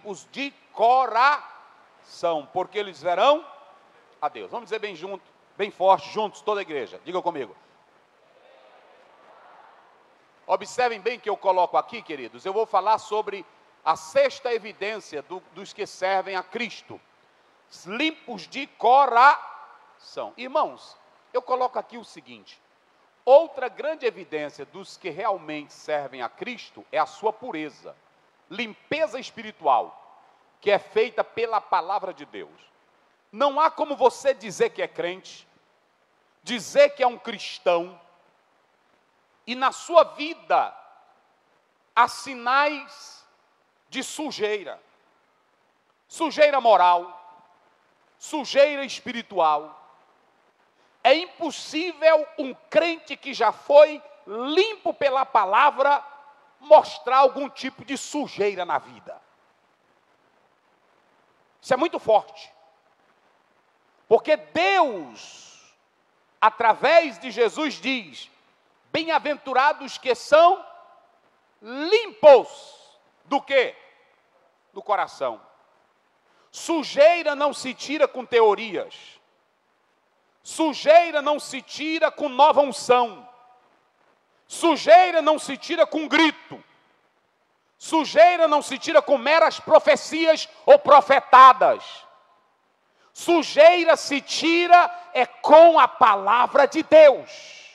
limpos de coração, porque eles verão a Deus. Vamos dizer bem junto, bem forte, juntos, toda a igreja. Digam comigo. Observem bem que eu coloco aqui, queridos. Eu vou falar sobre a sexta evidência dos que servem a Cristo. Limpos de coração. Irmãos, eu coloco aqui o seguinte. Outra grande evidência dos que realmente servem a Cristo é a sua pureza. Limpeza espiritual, que é feita pela palavra de Deus. Não há como você dizer que é crente, dizer que é um cristão, e na sua vida há sinais de sujeira. Sujeira moral, sujeira espiritual. É impossível um crente que já foi limpo pela palavra mostrar algum tipo de sujeira na vida. Isso é muito forte. Porque Deus, através de Jesus, diz: bem-aventurados que são limpos do quê? Do coração. Sujeira não se tira com teorias. Sujeira não se tira com nova unção. Sujeira não se tira com grito. Sujeira não se tira com meras profecias ou profetadas. Sujeira se tira com a palavra de Deus.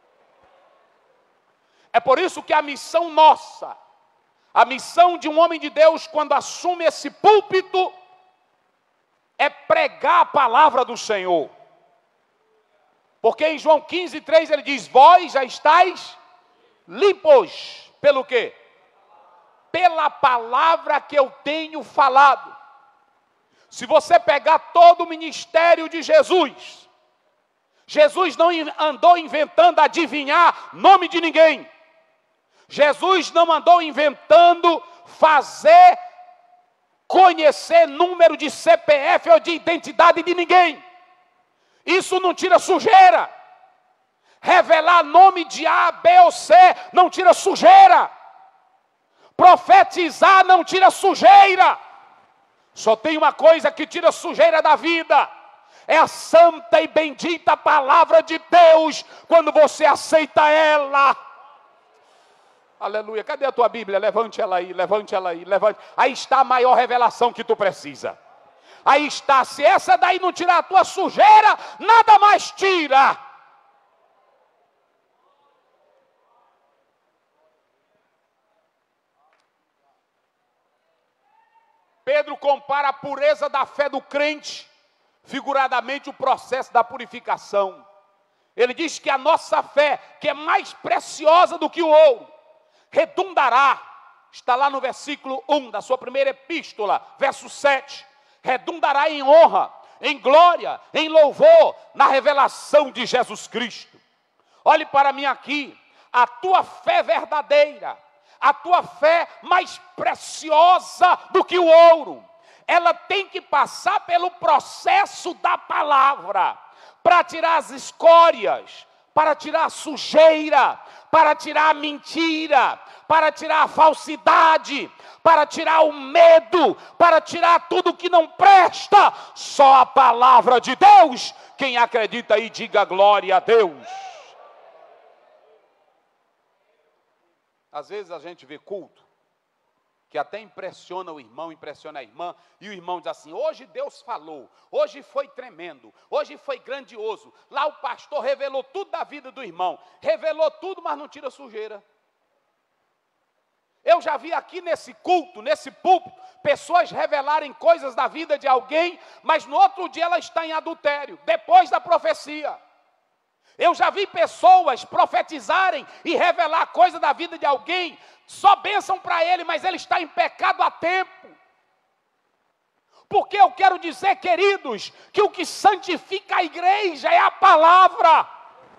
É por isso que a missão nossa, a missão de um homem de Deus quando assume esse púlpito, é pregar a palavra do Senhor. Porque em João 15:3 ele diz: vós já estáis limpos. Pelo quê? Pela palavra que eu tenho falado. Se você pegar todo o ministério de Jesus, Jesus não andou inventando adivinhar nome de ninguém. Jesus não andou inventando fazer conhecer número de CPF ou de identidade de ninguém. Isso não tira sujeira. Revelar nome de A, B ou C não tira sujeira. Profetizar não tira sujeira. Só tem uma coisa que tira sujeira da vida. É a santa e bendita palavra de Deus. Quando você aceita ela. Aleluia. Cadê a tua Bíblia? Levante ela aí, levante ela aí, levante. Aí está a maior revelação que tu precisa. Aí está, se essa daí não tirar a tua sujeira, nada mais tira. Pedro compara a pureza da fé do crente, figuradamente o processo da purificação. Ele diz que a nossa fé, que é mais preciosa do que o ouro, redundará, está lá no versículo 1 da sua primeira epístola, verso 7, redundará em honra, em glória, em louvor, na revelação de Jesus Cristo. Olhe para mim aqui, a tua fé verdadeira, a tua fé mais preciosa do que o ouro, ela tem que passar pelo processo da palavra, para tirar as escórias, para tirar a sujeira, para tirar a mentira, para tirar a falsidade, para tirar o medo, para tirar tudo que não presta. Só a palavra de Deus. Quem acredita aí, diga glória a Deus. Às vezes a gente vê culto que até impressiona o irmão, impressiona a irmã, e o irmão diz assim: hoje Deus falou, hoje foi tremendo, hoje foi grandioso. Lá o pastor revelou tudo da vida do irmão, revelou tudo, mas não tira sujeira. Eu já vi aqui nesse culto, nesse púlpito, pessoas revelarem coisas da vida de alguém, mas no outro dia ela está em adultério, depois da profecia. Eu já vi pessoas profetizarem e revelar coisa da vida de alguém, só bênção para ele, mas ele está em pecado há tempo. Porque eu quero dizer, queridos, que o que santifica a igreja é a palavra.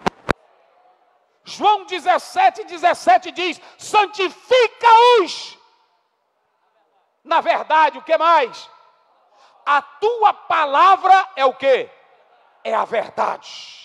João 17:17 diz: santifica-os. Na verdade, o que mais? A tua palavra é o quê? É a verdade.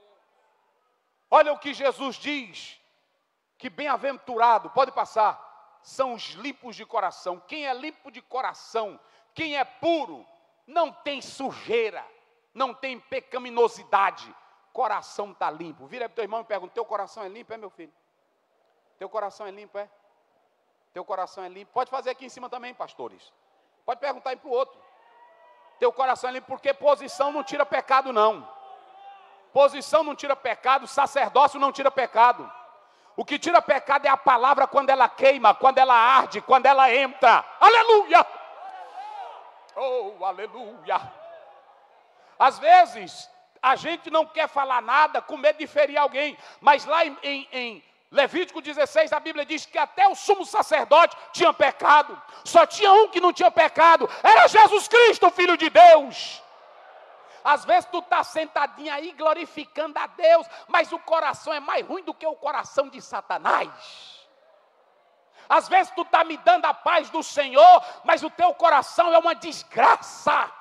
Olha o que Jesus diz, que bem-aventurado, pode passar, são os limpos de coração. Quem é limpo de coração, quem é puro, não tem sujeira, não tem pecaminosidade. Coração está limpo. Vira para o teu irmão e pergunta: teu coração é limpo, é, meu filho? Teu coração é limpo, é? Teu coração é limpo? Pode fazer aqui em cima também, pastores. Pode perguntar aí para o outro. Teu coração é limpo, porque posição não tira pecado, não. Posição não tira pecado, sacerdócio não tira pecado. O que tira pecado é a palavra quando ela queima, quando ela arde, quando ela entra. Aleluia! Oh, aleluia! Às vezes, a gente não quer falar nada com medo de ferir alguém, mas lá em Levítico 16, a Bíblia diz que até o sumo sacerdote tinha pecado. Só tinha um que não tinha pecado, era Jesus Cristo, o Filho de Deus. Às vezes tu está sentadinho aí glorificando a Deus, mas o coração é mais ruim do que o coração de Satanás. Às vezes tu está me dando a paz do Senhor, mas o teu coração é uma desgraça.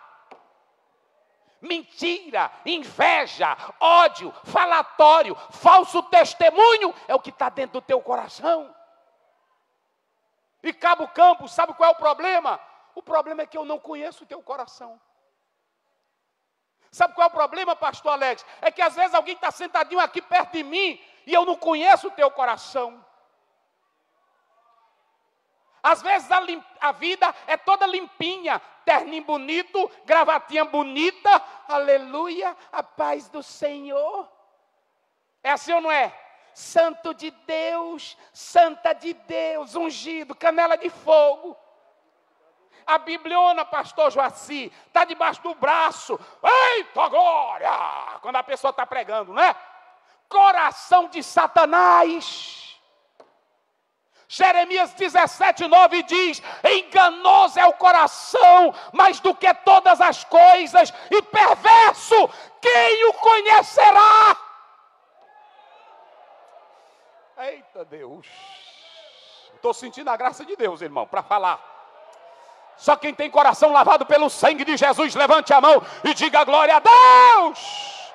Mentira, inveja, ódio, falatório, falso testemunho é o que está dentro do teu coração. E Cabo Campos, sabe qual é o problema? O problema é que eu não conheço o teu coração. Sabe qual é o problema, pastor Alex? É que às vezes alguém está sentadinho aqui perto de mim e eu não conheço o teu coração. Às vezes a vida é toda limpinha, terninho bonito, gravatinha bonita, aleluia, a paz do Senhor. É assim ou não é? Santo de Deus, santa de Deus, ungido, canela de fogo. A Bibliona, pastor Joaci, está debaixo do braço. Eita glória! Quando a pessoa está pregando, né? Coração de Satanás. Jeremias 17:9 diz: enganoso é o coração, mais do que todas as coisas, e perverso, quem o conhecerá? Eita Deus! Estou sentindo a graça de Deus, irmão, para falar. Só quem tem coração lavado pelo sangue de Jesus, levante a mão e diga glória a Deus.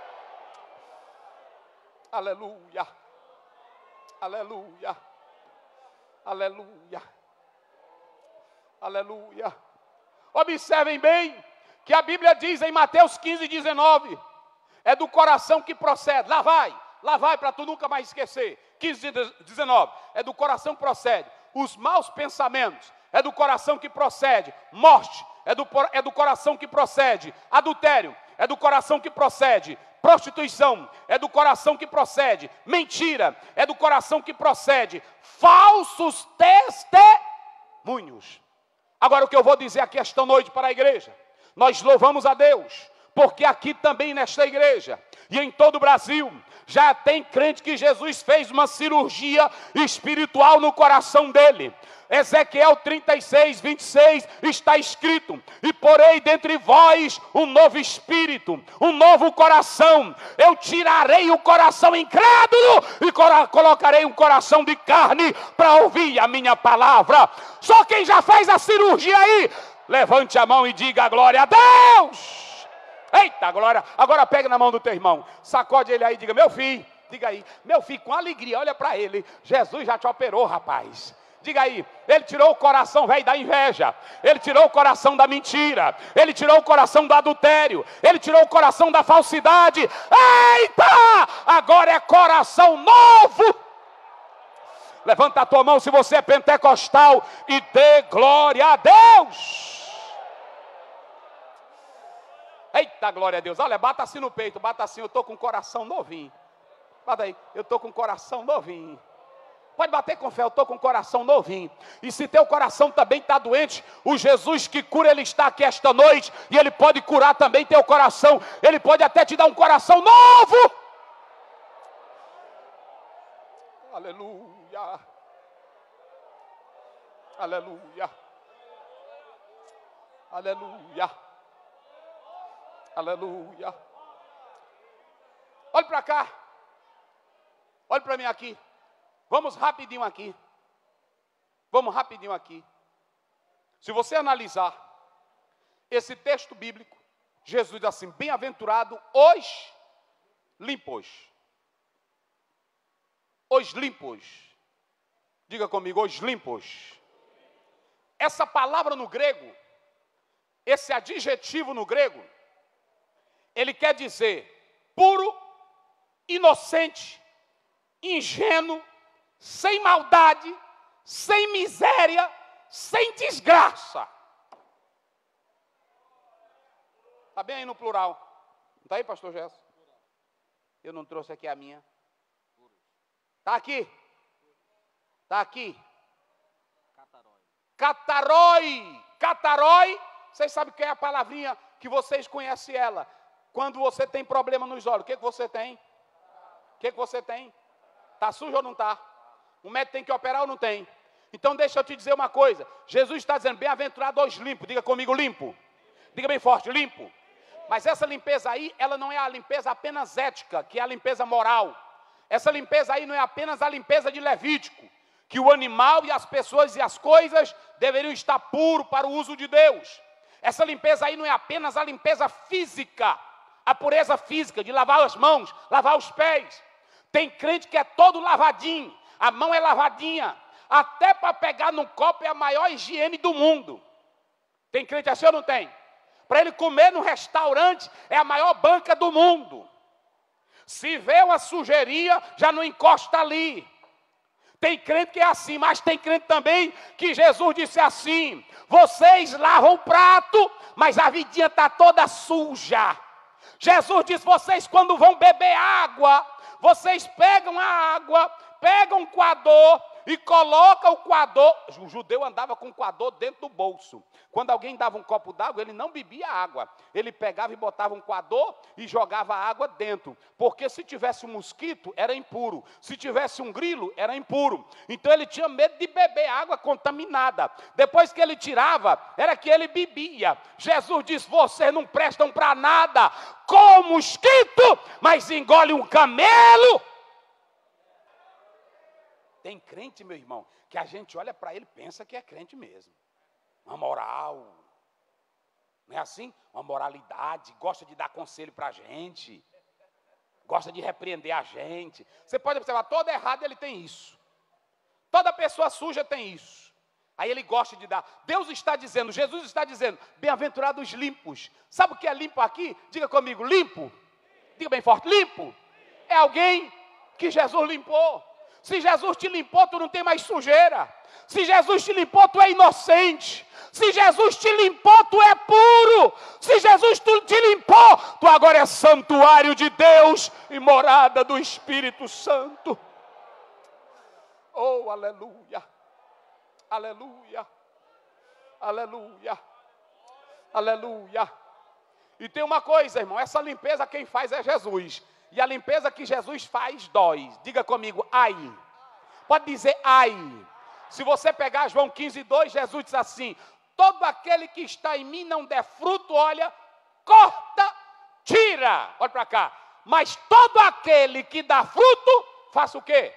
Aleluia, aleluia, aleluia, aleluia. Observem bem que a Bíblia diz em Mateus 15:19, é do coração que procede. Lá vai para tu nunca mais esquecer. 15:19, é do coração que procede os maus pensamentos, é do coração que procede morte, é do coração que procede adultério, é do coração que procede prostituição, é do coração que procede mentira, é do coração que procede falsos testemunhos. Agora o que eu vou dizer aqui esta noite para a igreja, nós louvamos a Deus, porque aqui também nesta igreja e em todo o Brasil já tem crente que Jesus fez uma cirurgia espiritual no coração dele. Ezequiel 36:26 está escrito: e porei dentre vós um novo espírito, um novo coração. Eu tirarei o coração incrédulo e colocarei um coração de carne para ouvir a minha palavra. Só quem já fez a cirurgia aí, levante a mão e diga glória a Deus. Eita glória, agora pega na mão do teu irmão, sacode ele aí e diga: meu filho, diga aí, meu filho, com alegria, olha para ele, Jesus já te operou, rapaz. Diga aí, ele tirou o coração velho da inveja, ele tirou o coração da mentira, ele tirou o coração do adultério, ele tirou o coração da falsidade. Eita, agora é coração novo. Levanta a tua mão se você é pentecostal e dê glória a Deus. Eita, glória a Deus. Olha, bata assim no peito, bata assim, eu estou com o coração novinho. Bata aí, eu estou com o coração novinho. Pode bater com fé, eu estou com o coração novinho. E se teu coração também está doente, o Jesus que cura, ele está aqui esta noite. E ele pode curar também teu coração. Ele pode até te dar um coração novo. Aleluia. Aleluia. Aleluia. Aleluia. Olhe para cá. Olhe para mim aqui. Vamos rapidinho aqui. Vamos rapidinho aqui. Se você analisar esse texto bíblico, Jesus diz assim: bem-aventurado os limpos. Os limpos. Diga comigo, os limpos. Essa palavra no grego, esse adjetivo no grego, ele quer dizer puro, inocente, ingênuo, sem maldade, sem miséria, sem desgraça. Está bem aí no plural. Não está aí, pastor Gerson? Eu não trouxe aqui a minha. Está aqui. Está aqui. Catarói. Catarói. Vocês sabem que é a palavrinha que vocês conhecem ela. Quando você tem problema nos olhos, o que você tem? O que você tem? Está sujo ou não está? O médico tem que operar ou não tem? Então deixa eu te dizer uma coisa. Jesus está dizendo, bem-aventurado os limpos. Diga comigo, limpo. Diga bem forte, limpo. Mas essa limpeza aí, ela não é a limpeza apenas ética, que é a limpeza moral. Essa limpeza aí não é apenas a limpeza de Levítico, que o animal e as pessoas e as coisas deveriam estar puros para o uso de Deus. Essa limpeza aí não é apenas a limpeza física, a pureza física, de lavar as mãos, lavar os pés. Tem crente que é todo lavadinho, a mão é lavadinha, até para pegar num copo é a maior higiene do mundo. Tem crente assim ou não tem? Para ele comer no restaurante é a maior banca do mundo. Se vê uma sujeirinha, já não encosta ali. Tem crente que é assim, mas tem crente também que Jesus disse assim, vocês lavam o prato, mas a vidinha está toda suja. Jesus disse, vocês quando vão beber água, vocês pegam a água, pegam um coador e colocam o coador. O judeu andava com o coador dentro do bolso. Quando alguém dava um copo d'água, ele não bebia água. Ele pegava e botava um coador e jogava a água dentro. Porque se tivesse um mosquito, era impuro. Se tivesse um grilo, era impuro. Então ele tinha medo de beber água contaminada. Depois que ele tirava, era que ele bebia. Jesus disse, vocês não prestam para nada. Com mosquito, mas engole um camelo. Tem crente, meu irmão, que a gente olha para ele e pensa que é crente mesmo. Uma moral. Não é assim? Uma moralidade. Gosta de dar conselho para a gente. Gosta de repreender a gente. Você pode observar, todo errado ele tem isso. Toda pessoa suja tem isso. Aí ele gosta de dar. Deus está dizendo, Jesus está dizendo, bem-aventurados limpos. Sabe o que é limpo aqui? Diga comigo, limpo. Diga bem forte, limpo. É alguém que Jesus limpou. Se Jesus te limpou, tu não tem mais sujeira. Se Jesus te limpou, tu é inocente. Se Jesus te limpou, tu é puro. Se Jesus te limpou, tu agora é santuário de Deus e morada do Espírito Santo. Oh, aleluia. Aleluia. Aleluia. Aleluia. E tem uma coisa, irmão, essa limpeza quem faz é Jesus. E a limpeza que Jesus faz dói. Diga comigo, ai. Pode dizer ai. Se você pegar João 15:2, Jesus diz assim, todo aquele que está em mim não der fruto, olha, corta, tira. Olha para cá. Mas todo aquele que dá fruto, faça o quê?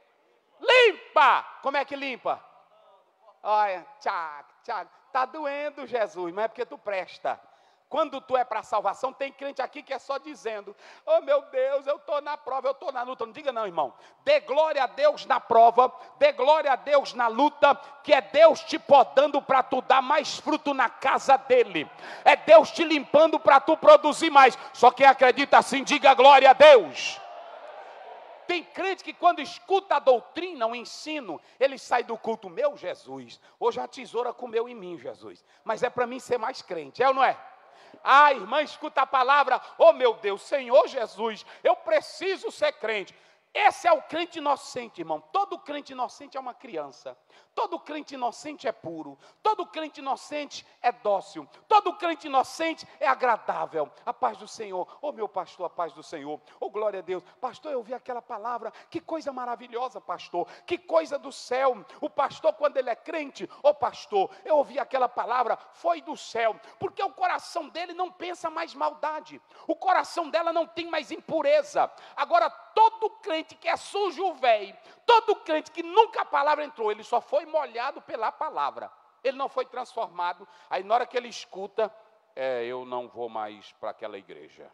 Limpa. Como é que limpa? Olha, tchac. Está doendo, Jesus, mas é porque tu presta. Quando tu é para a salvação, tem crente aqui que é só dizendo, oh meu Deus, eu estou na prova, eu estou na luta. Não diga não, irmão. Dê glória a Deus na prova, dê glória a Deus na luta, que é Deus te podando para tu dar mais fruto na casa dele. É Deus te limpando para tu produzir mais. Só quem acredita assim, diga glória a Deus. Tem crente que quando escuta a doutrina, o ensino, ele sai do culto, meu Jesus, hoje a tesoura comeu em mim, Jesus. Mas é para mim ser mais crente, é ou não é? Ah, irmã, escuta a palavra, oh meu Deus, Senhor Jesus, eu preciso ser crente. Esse é o crente inocente, irmão. Todo crente inocente é uma criança. Todo crente inocente é puro. Todo crente inocente é dócil. Todo crente inocente é agradável. A paz do Senhor. Oh, meu pastor, a paz do Senhor. Oh, glória a Deus. Pastor, eu ouvi aquela palavra. Que coisa maravilhosa, pastor. Que coisa do céu. O pastor, quando ele é crente, oh, pastor, eu ouvi aquela palavra, foi do céu. Porque o coração dele não pensa mais maldade. O coração dela não tem mais impureza. Agora, todo crente que é sujo, velho, todo crente que nunca a palavra entrou, ele só foi molhado pela palavra, ele não foi transformado. Aí na hora que ele escuta, eu não vou mais para aquela igreja.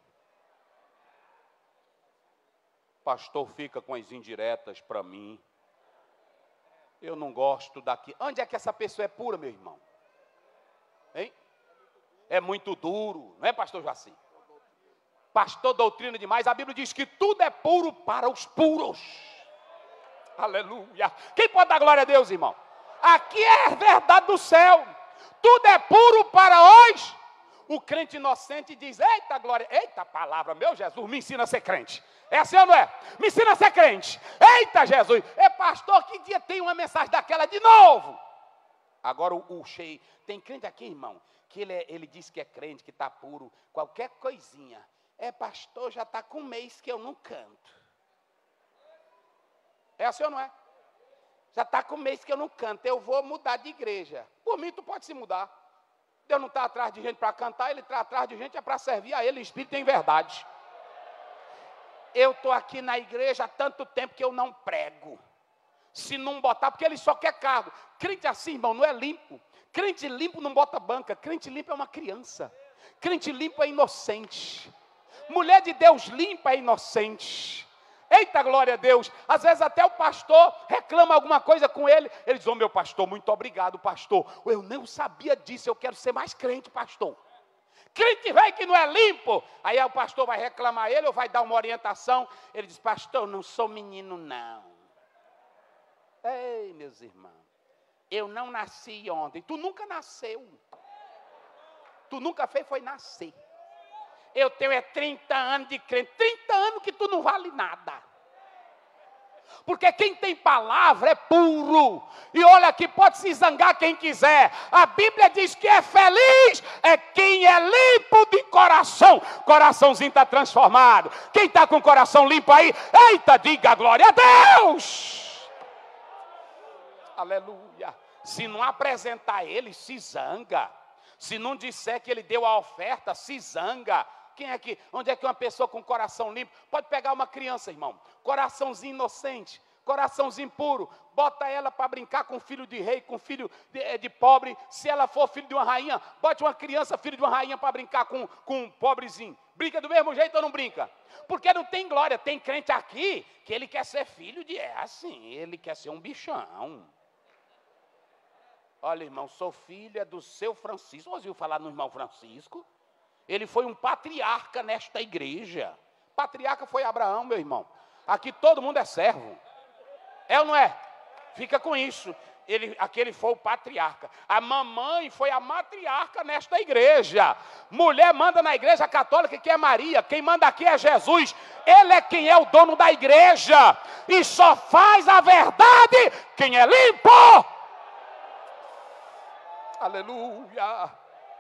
Pastor fica com as indiretas para mim. Eu não gosto daqui. Onde é que essa pessoa é pura, meu irmão? Hein? É muito duro, não é, pastor Jaci? Pastor doutrina demais. A Bíblia diz que tudo é puro para os puros. Aleluia. Quem pode dar glória a Deus, irmão? Aqui é a verdade do céu. Tudo é puro para os. O crente inocente diz, eita glória, eita palavra, meu Jesus, me ensina a ser crente. É assim ou não é? Me ensina a ser crente. Eita Jesus, pastor, que dia tem uma mensagem daquela de novo? Agora o cheio, tem crente aqui, irmão, que ele diz que é crente, que está puro, qualquer coisinha. Pastor, já está com um mês que eu não canto. É assim ou não é? Já está com um mês que eu não canto, eu vou mudar de igreja. Por mim, tu pode se mudar. Deus não está atrás de gente para cantar, Ele está atrás de gente para servir a Ele em espírito e em verdade. Eu estou aqui na igreja há tanto tempo que eu não prego. Se não botar, porque Ele só quer cargo. Crente assim, irmão, não é limpo. Crente limpo não bota banca. Crente limpo é uma criança. Crente limpo é inocente. Mulher de Deus limpa é inocente. Eita, glória a Deus. Às vezes até o pastor reclama alguma coisa com ele. Ele diz, meu pastor, muito obrigado, pastor. Eu não sabia disso, eu quero ser mais crente, pastor. Crente velho que não é limpo. Aí o pastor vai reclamar ele ou vai dar uma orientação. Ele diz, pastor, eu não sou menino não. Ei, meus irmãos. Eu não nasci ontem. Tu nunca nasceu. Tu nunca fez foi nascer. Eu tenho 30 anos de crente. 30 anos que tu não vale nada. Porque quem tem palavra é puro. E olha aqui, pode se zangar quem quiser. A Bíblia diz que é feliz é quem é limpo de coração. Coraçãozinho está transformado. Quem está com o coração limpo aí, eita, diga glória a Deus. Aleluia. Se não apresentar ele, se zanga. Se não disser que ele deu a oferta, se zanga. Quem é que, onde é que uma pessoa com coração limpo, pode pegar uma criança, irmão, coraçãozinho inocente, coraçãozinho puro, bota ela para brincar com filho de rei, com filho de pobre, se ela for filho de uma rainha, bote uma criança, filho de uma rainha, para brincar com um pobrezinho, brinca do mesmo jeito ou não brinca? Porque não tem glória, tem crente aqui, que ele quer ser filho de, ele quer ser um bichão. Olha, irmão, sou filha do seu Francisco, você ouviu falar no irmão Francisco? Ele foi um patriarca nesta igreja. Patriarca foi Abraão, meu irmão. Aqui todo mundo é servo. É ou não é? Fica com isso. Aquele foi o patriarca. A mamãe foi a matriarca nesta igreja. Mulher manda na igreja católica, que é Maria. Quem manda aqui é Jesus. Ele é quem é o dono da igreja. E só faz a verdade quem é limpo. Aleluia.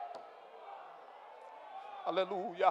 Aleluia.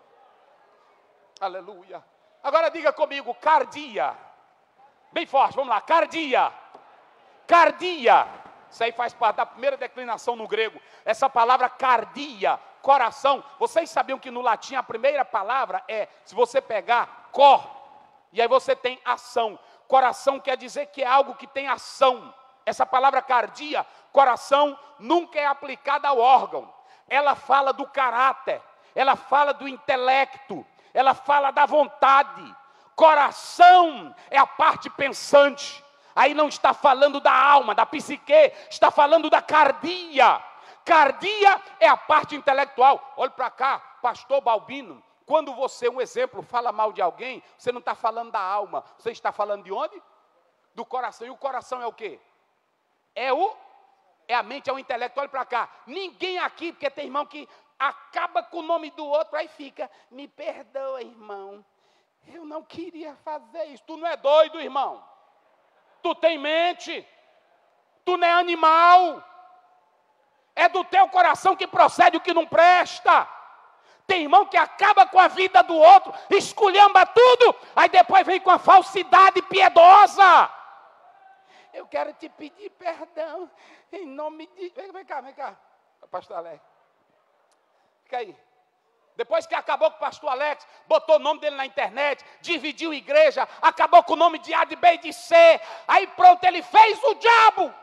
Aleluia. Agora diga comigo, cardia. Bem forte, vamos lá, cardia. Cardia. Isso aí faz parte da primeira declinação no grego. Essa palavra cardia, coração. Vocês sabiam que no latim a primeira palavra é, se você pegar, cor. E aí você tem ação. Coração quer dizer que é algo que tem ação. Essa palavra cardia, coração, nunca é aplicada ao órgão. Ela fala do caráter. Ela fala do intelecto, ela fala da vontade. Coração é a parte pensante. Aí não está falando da alma, da psique, está falando da cardia. Cardia é a parte intelectual. Olhe para cá, pastor Balbino. Quando você, um exemplo, fala mal de alguém, você não está falando da alma. Você está falando de onde? Do coração. E o coração é o quê? É a mente, é o intelecto. Olhe para cá. Ninguém aqui, porque tem irmão que acaba com o nome do outro, aí fica, me perdoa, irmão, eu não queria fazer isso. Tu não é doido, irmão? Tu tem mente? Tu não é animal? É do teu coração que procede o que não presta. Tem irmão que acaba com a vida do outro, esculhamba tudo, aí depois vem com a falsidade piedosa. Eu quero te pedir perdão, em nome de... Vem cá, pastor Alex. Fica aí. Depois que acabou com o pastor Alex, botou o nome dele na internet, dividiu a igreja, acabou com o nome de A, de B e de C, aí pronto, ele fez o diabo.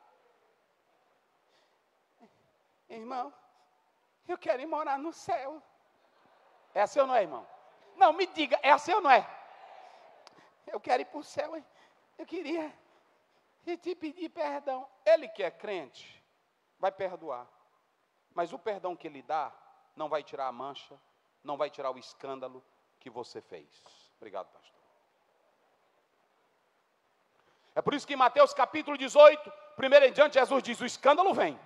Irmão, eu quero ir morar no céu. É assim ou não é, irmão? Não, me diga, é assim ou não é? Eu quero ir para o céu, eu queria e te pedir perdão. Ele que é crente, vai perdoar. Mas o perdão que ele dá, não vai tirar a mancha, não vai tirar o escândalo que você fez. Obrigado, pastor. É por isso que em Mateus capítulo 18, primeiro em diante, Jesus diz, o escândalo vem.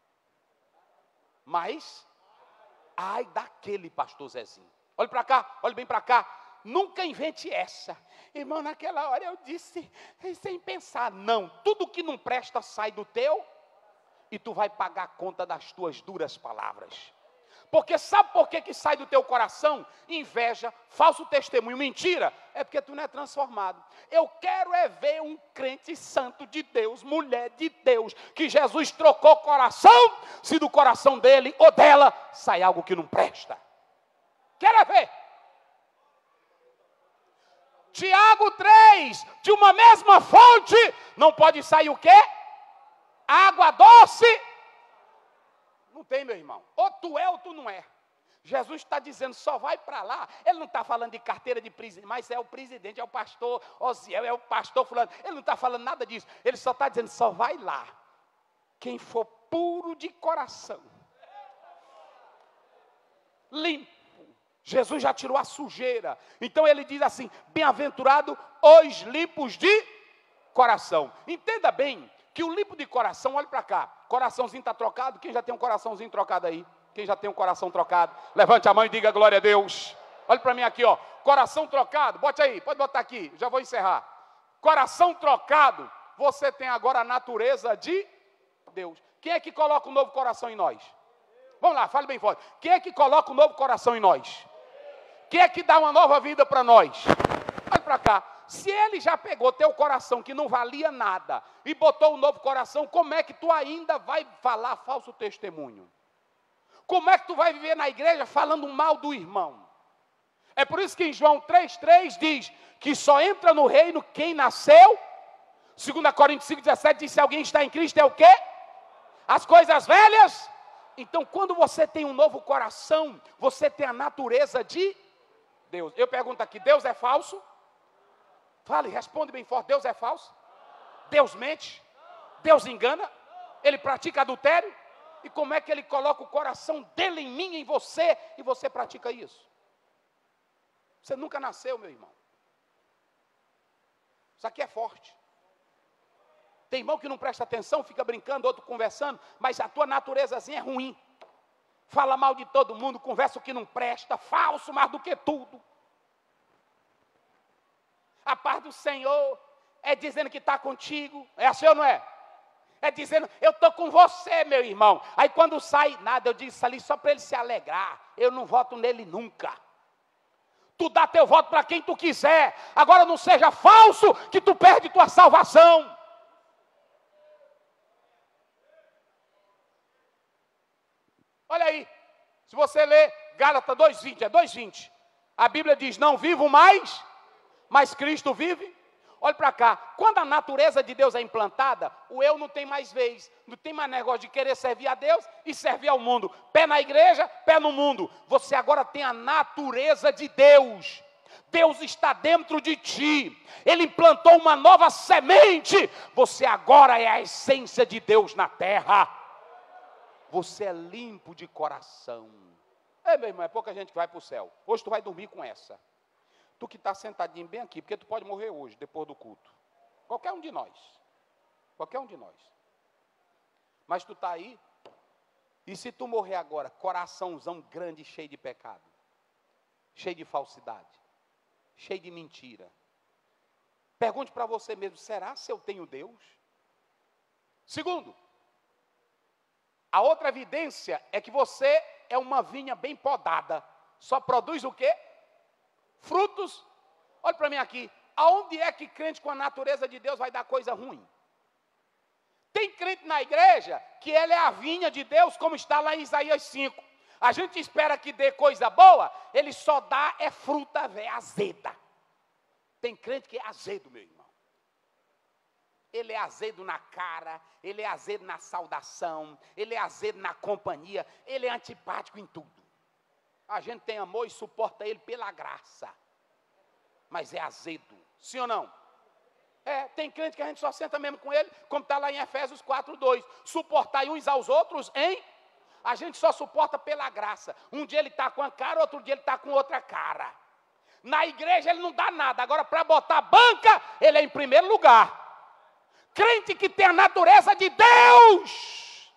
Mas, ai daquele pastor Zezinho. Olhe para cá, olhe bem para cá. Nunca invente essa. Irmão, naquela hora eu disse, sem pensar. Não, tudo que não presta sai do teu, e tu vai pagar a conta das tuas duras palavras. Porque sabe por que sai do teu coração? Inveja, falso testemunho, mentira. É porque tu não é transformado. Eu quero é ver um crente santo de Deus, mulher de Deus, que Jesus trocou o coração, se do coração dele ou dela sai algo que não presta. Quero é ver. Tiago 3, de uma mesma fonte, não pode sair o quê? Água doce. Não tem, meu irmão. Ou tu é ou tu não é. Jesus está dizendo, só vai para lá. Ele não está falando de carteira de presidente, mas é o presidente, é o pastor Osiel, é o pastor fulano. Ele não está falando nada disso. Ele só está dizendo, só vai lá quem for puro de coração. Limpo. Jesus já tirou a sujeira. Então ele diz assim, bem-aventurado os limpos de coração. Entenda bem que o limpo de coração, olhe para cá, coraçãozinho está trocado. Quem já tem um coraçãozinho trocado aí? Quem já tem um coração trocado? Levante a mão e diga glória a Deus. Olhe para mim aqui, ó. Coração trocado, bote aí, pode botar aqui, já vou encerrar. Coração trocado, você tem agora a natureza de Deus. Quem é que coloca um novo coração em nós? Vamos lá, fale bem forte. Quem é que coloca um novo coração em nós? Quem é que dá uma nova vida para nós? Olha para cá. Se ele já pegou teu coração que não valia nada e botou um novo coração, como é que tu ainda vai falar falso testemunho? Como é que tu vai viver na igreja falando mal do irmão? É por isso que em João 3,3 diz que só entra no reino quem nasceu. 2 Coríntios 5,17 diz, se alguém está em Cristo é o quê? As coisas velhas. Então quando você tem um novo coração, você tem a natureza de Deus. Eu pergunto aqui, Deus é falso? Fale, responde bem forte, Deus é falso? Deus mente? Deus engana? Ele pratica adultério? E como é que ele coloca o coração dele em mim, em você, e você pratica isso? Você nunca nasceu, meu irmão. Isso aqui é forte. Tem irmão que não presta atenção, fica brincando, outro conversando, mas a tua naturezazinha é ruim. Fala mal de todo mundo, conversa o que não presta, falso mais do que tudo. A paz do Senhor é dizendo que está contigo. É assim ou não é? É dizendo, eu estou com você, meu irmão. Aí quando sai, nada, eu disse ali só para ele se alegrar. Eu não voto nele nunca. Tu dá teu voto para quem tu quiser. Agora não seja falso que tu perde tua salvação. Olha aí. Se você ler Gálatas 2,20, é 2,20. A Bíblia diz, não vivo mais, mas Cristo vive. Olha para cá, quando a natureza de Deus é implantada, o eu não tem mais vez, não tem mais negócio de querer servir a Deus e servir ao mundo. Pé na igreja, pé no mundo. Você agora tem a natureza de Deus. Deus está dentro de ti. Ele implantou uma nova semente. Você agora é a essência de Deus na terra. Você é limpo de coração. Meu irmão, é pouca gente que vai para o céu. Hoje tu vai dormir com essa. Tu que está sentadinho bem aqui, porque tu pode morrer hoje, depois do culto. Qualquer um de nós. Qualquer um de nós. Mas tu está aí, e se tu morrer agora, coraçãozão grande, cheio de pecado, cheio de falsidade, cheio de mentira. Pergunte para você mesmo, será se eu tenho Deus? Segundo, a outra evidência é que você é uma vinha bem podada. Só produz o quê? Frutos. Olha para mim aqui. Aonde é que crente com a natureza de Deus vai dar coisa ruim? Tem crente na igreja que ele é a vinha de Deus, como está lá em Isaías 5. A gente espera que dê coisa boa, ele só dá é fruta azeda. Tem crente que é azedo, meu irmão. Ele é azedo na cara, ele é azedo na saudação, ele é azedo na companhia, ele é antipático em tudo. A gente tem amor e suporta ele pela graça. Mas é azedo. Sim ou não? Tem crente que a gente só senta mesmo com ele, como está lá em Efésios 4:2. Suportai uns aos outros em... A gente só suporta pela graça. Um dia ele está com uma cara, outro dia ele está com outra cara. Na igreja ele não dá nada. Agora, para botar banca, ele é em primeiro lugar. Crente que tem a natureza de Deus.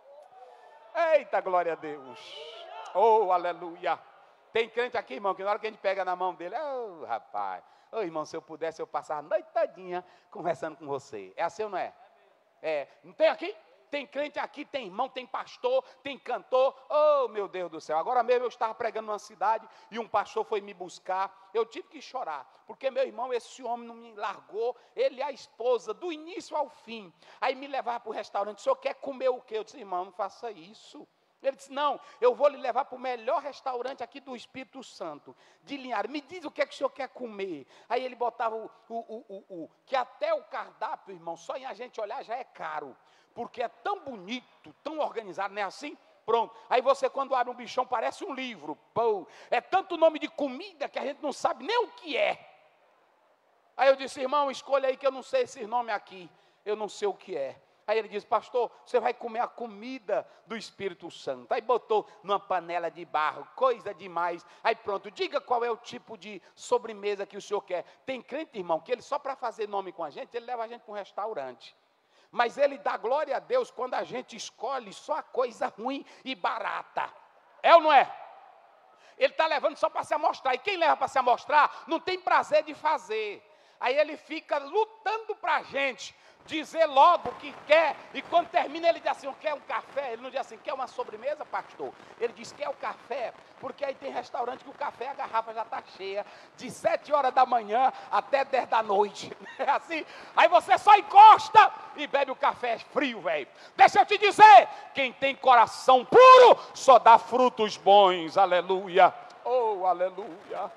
Eita, glória a Deus. Oh, aleluia. Tem crente aqui, irmão, que na hora que a gente pega na mão dele, oh, rapaz. Ô, irmão, se eu pudesse, eu passava a noite todinha conversando com você. É assim ou não é? Não tem aqui? Tem crente aqui, tem irmão, tem pastor, tem cantor. Oh, meu Deus do céu. Agora mesmo eu estava pregando numa cidade e um pastor foi me buscar. Eu tive que chorar, porque meu irmão, esse homem não me largou. Ele e a esposa, do início ao fim. Aí me levava para o restaurante. O senhor quer comer o quê? Eu disse, irmão, não faça isso. Ele disse, não, eu vou lhe levar para o melhor restaurante aqui do Espírito Santo, de Linhares. Me diz o que é que o senhor quer comer. Aí ele botava que até o cardápio, irmão, só em a gente olhar já é caro. Porque é tão bonito, tão organizado, não é assim? Pronto. Aí você, quando abre um bichão, parece um livro. Pô, é tanto nome de comida que a gente não sabe nem o que é. Aí eu disse, irmão, escolha aí que eu não sei esses nomes aqui. Eu não sei o que é. Aí ele disse, pastor, você vai comer a comida do Espírito Santo. Aí botou numa panela de barro, coisa demais. Aí pronto, diga qual é o tipo de sobremesa que o senhor quer. Tem crente, irmão, que ele só para fazer nome com a gente, ele leva a gente para um restaurante. Mas ele dá glória a Deus quando a gente escolhe só a coisa ruim e barata. É ou não é? Ele está levando só para se amostrar. E quem leva para se amostrar não tem prazer de fazer. Aí ele fica lutando para a gente dizer logo o que quer, e quando termina ele diz assim, quer um café? Ele não diz assim, quer uma sobremesa, pastor? Ele diz, quer o café? Porque aí tem restaurante que o café, a garrafa já está cheia, de 7 horas da manhã até 10 da noite, é assim? Aí você só encosta e bebe o café frio, velho. Deixa eu te dizer, quem tem coração puro, só dá frutos bons, aleluia, oh, aleluia.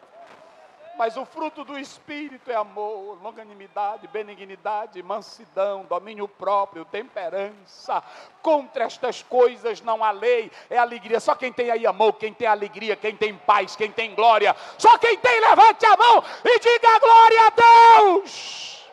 Mas o fruto do Espírito é amor, longanimidade, benignidade, mansidão, domínio próprio, temperança. Contra estas coisas não há lei, é alegria. Só quem tem aí amor, quem tem alegria, quem tem paz, quem tem glória. Só quem tem, levante a mão e diga glória a Deus.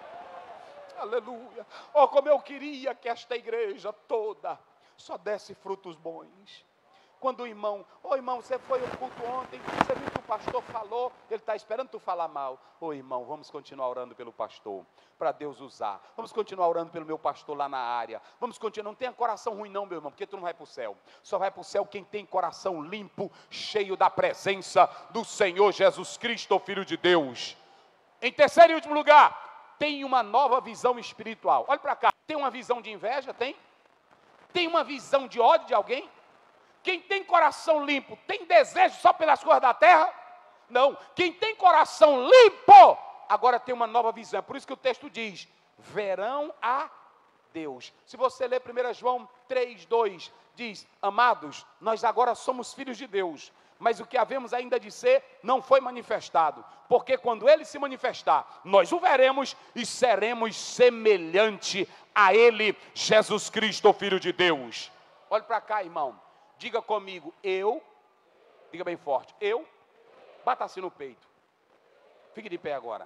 Aleluia. Oh, como eu queria que esta igreja toda só desse frutos bons. Quando o irmão, irmão, você foi ao culto ontem, você viu que o pastor falou, ele está esperando tu falar mal. Irmão, vamos continuar orando pelo pastor, para Deus usar. Vamos continuar orando pelo meu pastor lá na área. Vamos continuar, não tenha coração ruim não, meu irmão, porque tu não vai para o céu. Só vai para o céu quem tem coração limpo, cheio da presença do Senhor Jesus Cristo, o Filho de Deus. Em terceiro e último lugar, tem uma nova visão espiritual. Olha para cá, tem uma visão de inveja? Tem? Tem uma visão de ódio de alguém? Quem tem coração limpo, tem desejo só pelas coisas da terra? Não. Quem tem coração limpo, agora tem uma nova visão. É por isso que o texto diz, verão a Deus. Se você ler 1 João 3:2, diz, amados, nós agora somos filhos de Deus, mas o que havemos ainda de ser, não foi manifestado. Porque quando Ele se manifestar, nós o veremos e seremos semelhante a Ele, Jesus Cristo, o Filho de Deus. Olhe para cá, irmão. Diga comigo, diga bem forte, bata assim no peito. Fique de pé agora.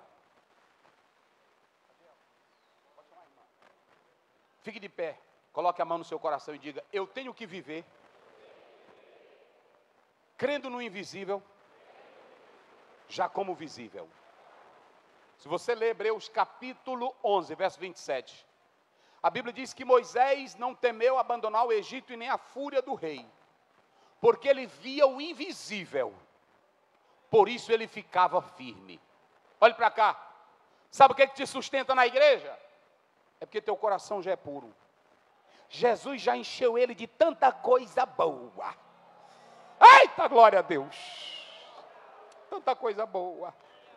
Fique de pé, coloque a mão no seu coração e diga, eu tenho que viver, crendo no invisível, já como visível. Se você ler Hebreus capítulo 11, verso 27, a Bíblia diz que Moisés não temeu abandonar o Egito e nem a fúria do rei, porque ele via o invisível, por isso ele ficava firme. Olhe para cá, sabe o que te sustenta na igreja? É porque teu coração já é puro. Jesus já encheu ele de tanta coisa boa. Eita, glória a Deus! Tanta coisa boa.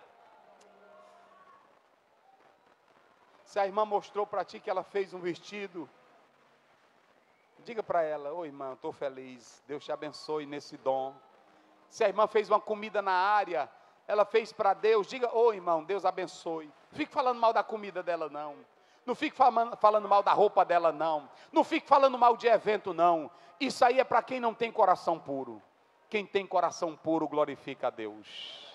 Se a irmã mostrou para ti que ela fez um vestido, diga para ela, irmã, estou feliz, Deus te abençoe nesse dom. Se a irmã fez uma comida na área, ela fez para Deus, diga, irmão, Deus abençoe. Não fique falando mal da comida dela, não. Não fique falando mal da roupa dela, não. Não fique falando mal de evento, não. Isso aí é para quem não tem coração puro. Quem tem coração puro glorifica a Deus.